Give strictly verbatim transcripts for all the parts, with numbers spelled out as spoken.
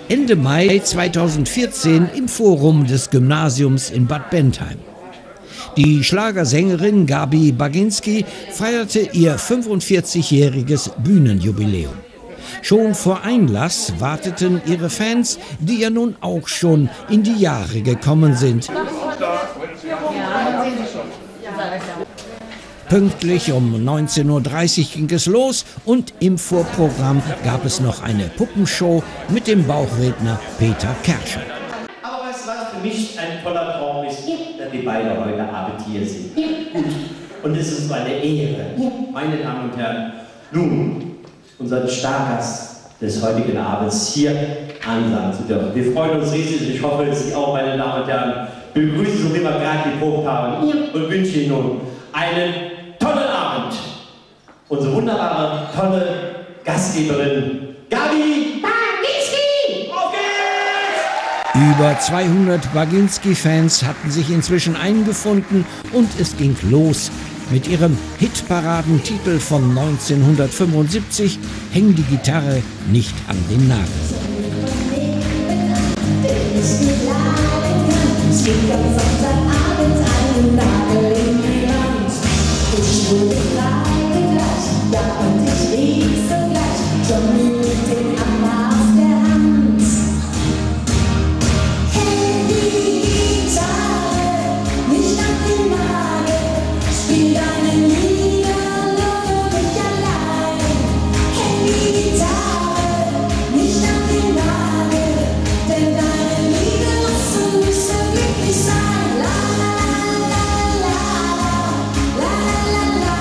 Ende Mai zweitausendvierzehn im Forum des Gymnasiums in Bad Bentheim. Die Schlagersängerin Gabi Baginski feierte ihr fünfundvierzigjähriges Bühnenjubiläum. Schon vor Einlass warteten ihre Fans, die ja nun auch schon in die Jahre gekommen sind. Pünktlich um neunzehn Uhr dreißig ging es los und im Vorprogramm gab es noch eine Puppenshow mit dem Bauchredner Peter Kerscher. Aber weißt du, was für mich ein toller Traum ist, dass wir beide heute Abend hier sind. Und es ist eine Ehre, meine Damen und Herren, nun unseren Stargast des heutigen Abends hier ansagen zu dürfen. Wir freuen uns riesig, ich hoffe, Sie auch, meine Damen und Herren, begrüßen, so wie wir gerade geprobt haben, und wünsche Ihnen nun einen tollen Abend. Unsere wunderbare, tolle Gastgeberin Gabi Baginski. Auf geht's! Über zweihundert Baginski-Fans hatten sich inzwischen eingefunden und es ging los mit ihrem Hitparadentitel von neunzehnhundertfünfundsiebzig, Häng die Gitarre nicht an den Nagel. Ich wurde gerade gleich, ja und ich rief sogleich, schon mit dem Hammer aus der Hand. Häng die Gitarre nicht an den Nagel, spiel deine Lieder nur für dich allein. Häng die Gitarre nicht an den Nagel, denn deine Liebe lassen mich so glücklich sein. La, la, la, la, la, la, la.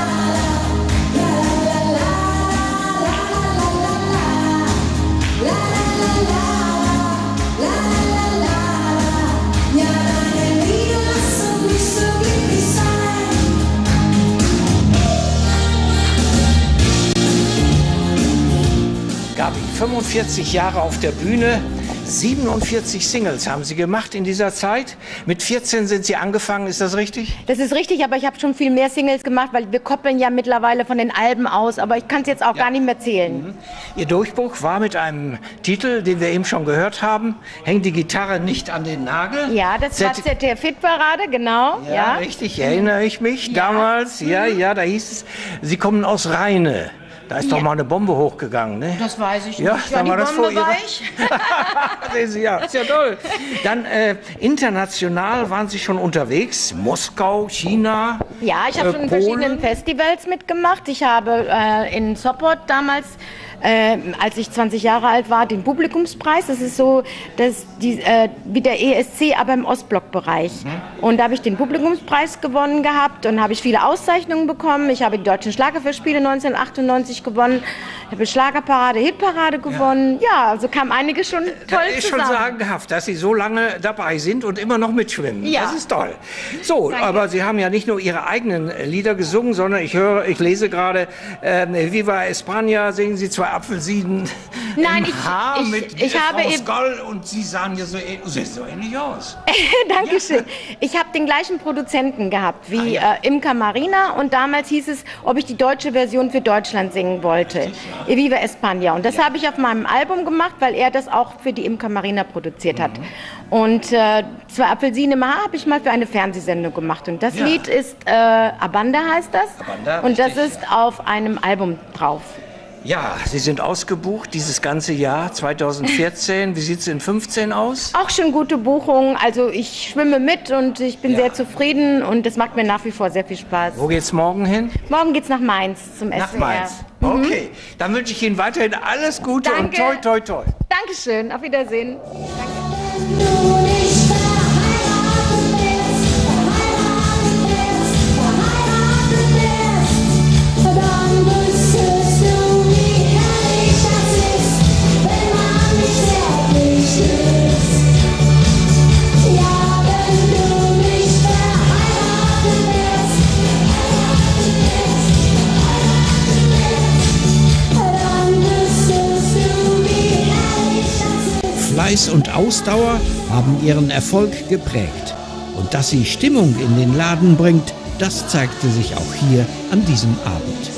Gabi, fünfundvierzig Jahre auf der Bühne, siebenundvierzig Singles haben Sie gemacht in dieser Zeit. Mit vierzehn sind Sie angefangen, ist das richtig? Das ist richtig, aber ich habe schon viel mehr Singles gemacht, weil wir koppeln ja mittlerweile von den Alben aus, aber ich kann es jetzt auch ja. gar nicht mehr zählen. Mhm. Ihr Durchbruch war mit einem Titel, den wir eben schon gehört haben, Häng die Gitarre nicht an den Nagel. Ja, das Z war Z D F-Hitparade, genau. Ja, ja, richtig, erinnere ich mich ja. damals. Ja, ja, da hieß es, Sie kommen aus Rheine. Da ist ja. doch mal eine Bombe hochgegangen, ne? Das weiß ich nicht. Ja, ja, dann die war das Bombe vor war Ihrer... ich. Sehen Sie, ja, ist ja toll. Dann äh, international waren Sie schon unterwegs, Moskau, China, Ja, ich habe äh, schon in Polen. verschiedenen Festivals mitgemacht. Ich habe äh, in Sopot damals, äh, als ich zwanzig Jahre alt war, den Publikumspreis. Das ist so dass die, äh, wie der E S C, aber im Ostblockbereich. Mhm. Und da habe ich den Publikumspreis gewonnen gehabt und habe ich viele Auszeichnungen bekommen. Ich habe die Deutschen Schlagerfestspiele neunzehnhundertachtundneunzig gewonnen. Ich habe Schlagerparade, Hitparade gewonnen. Ja, ja also kam einiges schon toll Das ist zusammen. schon sagenhaft, dass Sie so lange dabei sind und immer noch mitschwimmen. Ja. Das ist toll. So, Danke. aber Sie haben ja nicht nur Ihre eigenen Lieder gesungen, sondern ich höre, ich lese gerade, äh, Viva España, singen Sie zwei Apfelsinen Nein, im ich, Haar ich, mit ich habe Frau eben... Skoll und Sie sahen ja so, sehen so ähnlich aus. Dankeschön. Ich habe den gleichen Produzenten gehabt wie Ah, ja. äh, Imca Marina und damals hieß es, ob ich die deutsche Version für Deutschland singen wollte. Ja. Viva España. Und das ja. habe ich auf meinem Album gemacht, weil er das auch für die Imca Marina produziert mhm. hat. Und äh, zwei Apfelsinen im Haar habe ich mal für eine Fernsehsendung gemacht. Und das ja. Lied ist, äh, Abanda heißt das. Abanda, und das richtig, ist ja. auf einem Album drauf. Ja, Sie sind ausgebucht dieses ganze Jahr zweitausendvierzehn. Wie sieht es in fünfzehn aus? Auch schon gute Buchungen. Also ich schwimme mit und ich bin ja. sehr zufrieden und es macht mir nach wie vor sehr viel Spaß. Wo geht's morgen hin? Morgen geht's nach Mainz zum Nach S W R. Mainz. Mhm. Okay, dann wünsche ich Ihnen weiterhin alles Gute. Danke. Und toi, toi, toi. Dankeschön, auf Wiedersehen. Danke. Fleiß und Ausdauer haben ihren Erfolg geprägt. Und dass sie Stimmung in den Laden bringt, das zeigte sich auch hier an diesem Abend.